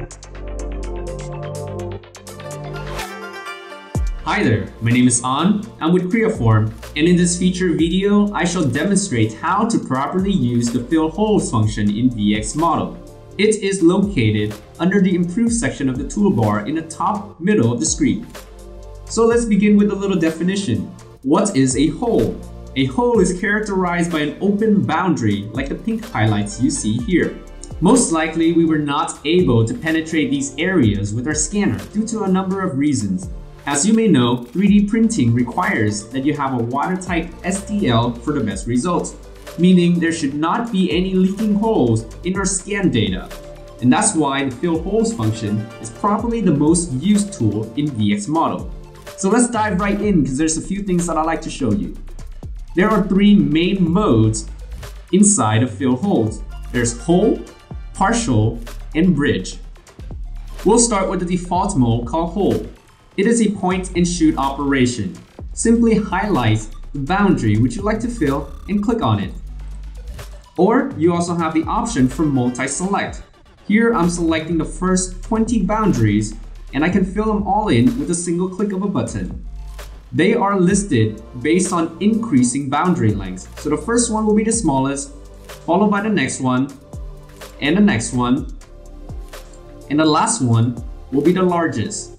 Hi there, my name is An. I'm with Creaform, and in this feature video, I shall demonstrate how to properly use the fill holes function in VXmodel. It is located under the Improve section of the toolbar in the top middle of the screen. So let's begin with a little definition. What is a hole? A hole is characterized by an open boundary like the pink highlights you see here. Most likely, we were not able to penetrate these areas with our scanner due to a number of reasons. As you may know, 3D printing requires that you have a watertight STL for the best results, meaning there should not be any leaking holes in our scan data. And that's why the fill holes function is probably the most used tool in VXmodel. So let's dive right in because there's a few things that I'd like to show you. There are three main modes inside of fill holes. There's hole, partial, and bridge. We'll start with the default mode called hole. It is a point and shoot operation. Simply highlight the boundary which you'd like to fill and click on it. Or you also have the option for multi-select. Here I'm selecting the first 20 boundaries and I can fill them all in with a single click of a button. They are listed based on increasing boundary lengths. So the first one will be the smallest, followed by the next one, and the next one, and the last one will be the largest.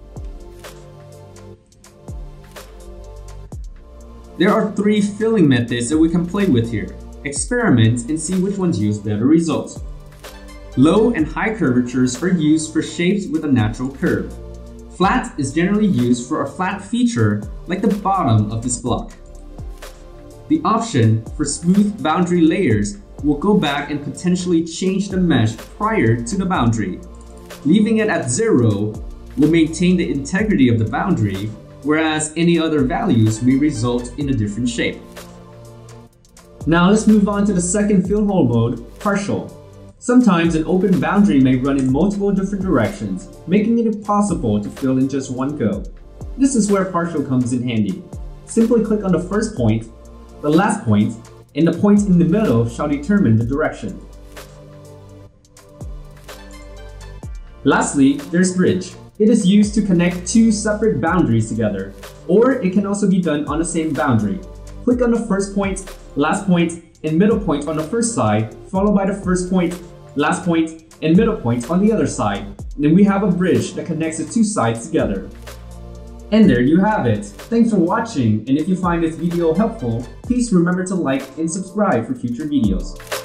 There are three filling methods that we can play with here. Experiment and see which ones use better results. Low and high curvatures are used for shapes with a natural curve. Flat is generally used for a flat feature like the bottom of this block. The option for smooth boundary layers will go back and potentially change the mesh prior to the boundary. Leaving it at 0 will maintain the integrity of the boundary, whereas any other values may result in a different shape. Now let's move on to the second fill hole mode, partial. Sometimes an open boundary may run in multiple different directions, making it impossible to fill in just one go. This is where partial comes in handy. Simply click on the first point, the last point, and the point in the middle shall determine the direction. Lastly, there's bridge. It is used to connect two separate boundaries together, or it can also be done on the same boundary. Click on the first point, last point, and middle point on the first side, followed by the first point, last point, and middle point on the other side. And then we have a bridge that connects the two sides together. And there you have it. Thanks for watching, and if you find this video helpful, please remember to like and subscribe for future videos.